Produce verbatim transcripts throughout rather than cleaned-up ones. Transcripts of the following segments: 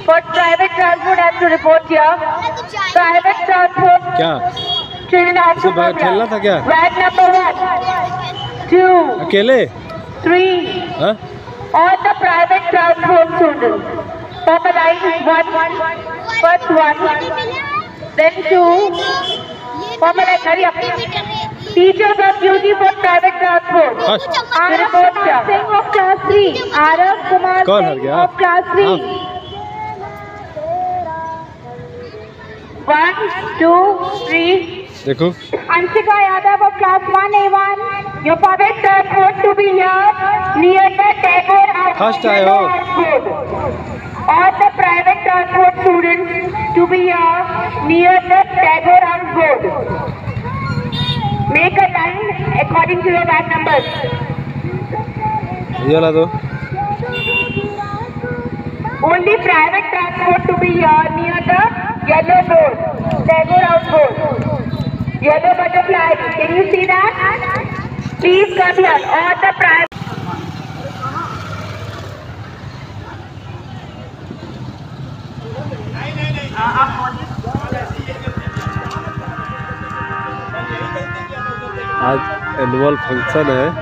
For private transport, I have to report here. Private transport. क्या? Children have to बाहर खेलना था क्या? Ride number one, two, अकेले? three. हाँ? All the private transport students. Form a line one, first one, then two. Form a line. Hurry up. Teachers of duty for private transport. First. Report Singh of class three. Arav Kumar कौन हार Singh गया? of class three. One, two, three. देखो Anshika Yadav of class one A one. Your private transport to be here near the Tagore House. First आए हो। All the private transport students to be here near the Tagore House board. Make a line according to your bag numbers. ये ला दो। Only private transport to be here near the yellow board, Tagore House board. Yellow butterfly. Can you see that? Please come here. All the private. आज annual function है।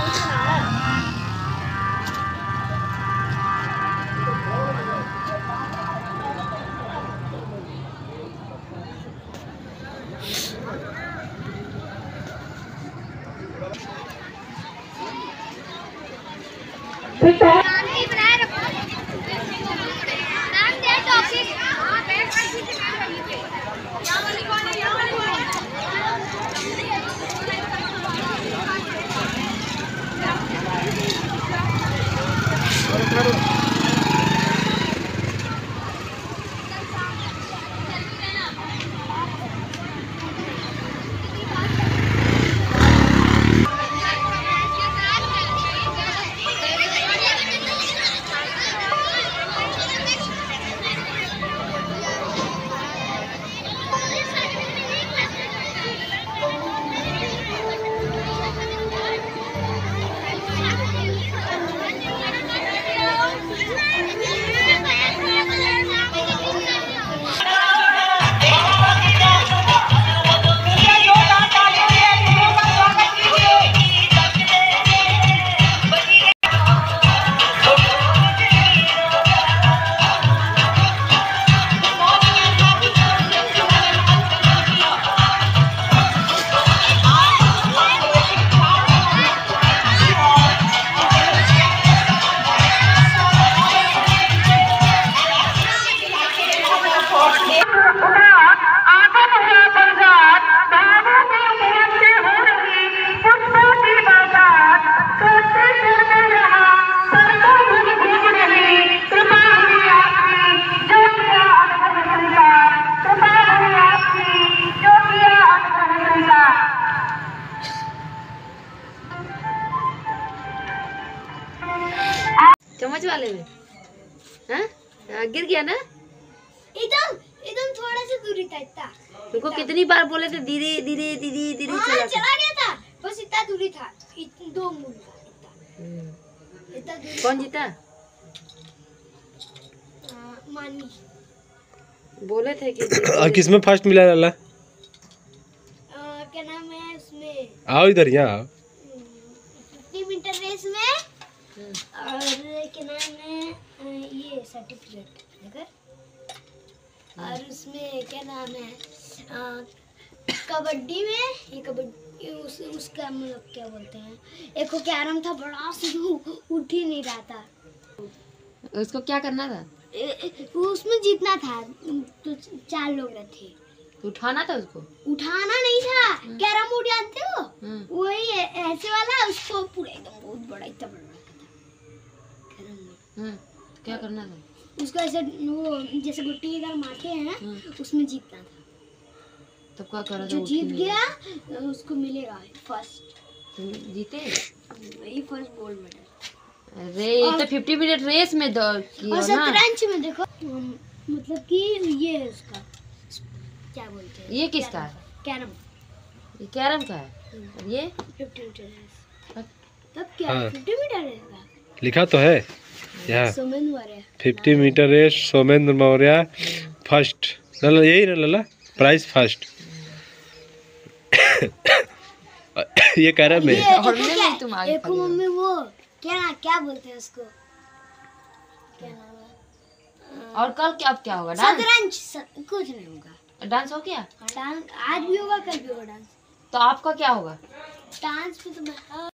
चम्मच वाले में हाँ? गिर गया ना? एकदम एकदम थोड़ा सा दूरी था इतना। तुमको कितनी बार बोले थे धीरे धीरे धीरे धीरे हाँ, चला चला गया था, बस इतना दूरी था, इत, दो मूल का इतना इतना दूरी। कौन जीता? मानी बोले थे कि किसमें फर्स्ट मिला लाला? क्या नाम है उसमें? आओ इधर यहाँ। फिफ्टी मीटर रेस में और क्या नाम है ये सर्टिफिकेट लेकर, और उसमें क्या नाम है कबड्डी में ये कबड्डी उस उसका मतलब क्या बोलते हैं, एक को कैरम था बड़ा सा, उठ ही नहीं रहा था। उसको क्या करना था? वो उसमें जीतना था, तो चार लोग थे। तो उठाना था उसको? उठाना नहीं था, कैरम बोर्ड जानते हो वही ऐसे वाला, उसको पूरा एकदम बहुत बड़ा इतना बड़ा कैरम बोर्ड। क्या करना था उसको? ऐसे वो जैसे गुट्टी इधर मारते हैं उसमें जीतना था। तब क्या करा? जो जीत गया उसको मिलेगा फर्स्ट। तुम जीते? वही फर्स्ट गोल्ड मेडल। अरे ये तो फिफ्टी मिनट रेस में दौड़ की हो ना। और शतरंज में देखो मतलब कि ये है उसका क्या बोलते हैं, ये किसका है? कैरम। ये कैरम का है और ये फिफ्टी मीटर रेस। तब क्या हाँ। फिफ्टी मीटर रेस का लिखा तो है। यहाँ Suman Maurya. Fifty metre race Somendra Maurya first. लला यही ना लला प्राइस फर्स्ट। ये कह रहा मैं ये और देखो नहीं, क्या- तुम आगे देखो खड़ी हो। मम्मी वो क्या क्या बोलते हैं उसको, क्या नाम है? और कल क्या अब क्या होगा? डांस? शतरंज। स- कुछ नहीं होगा। डांस हो गया? हाँ, डांस आज भी होगा, कल भी होगा डांस। तो आपका क्या होगा? डांस में तो मैं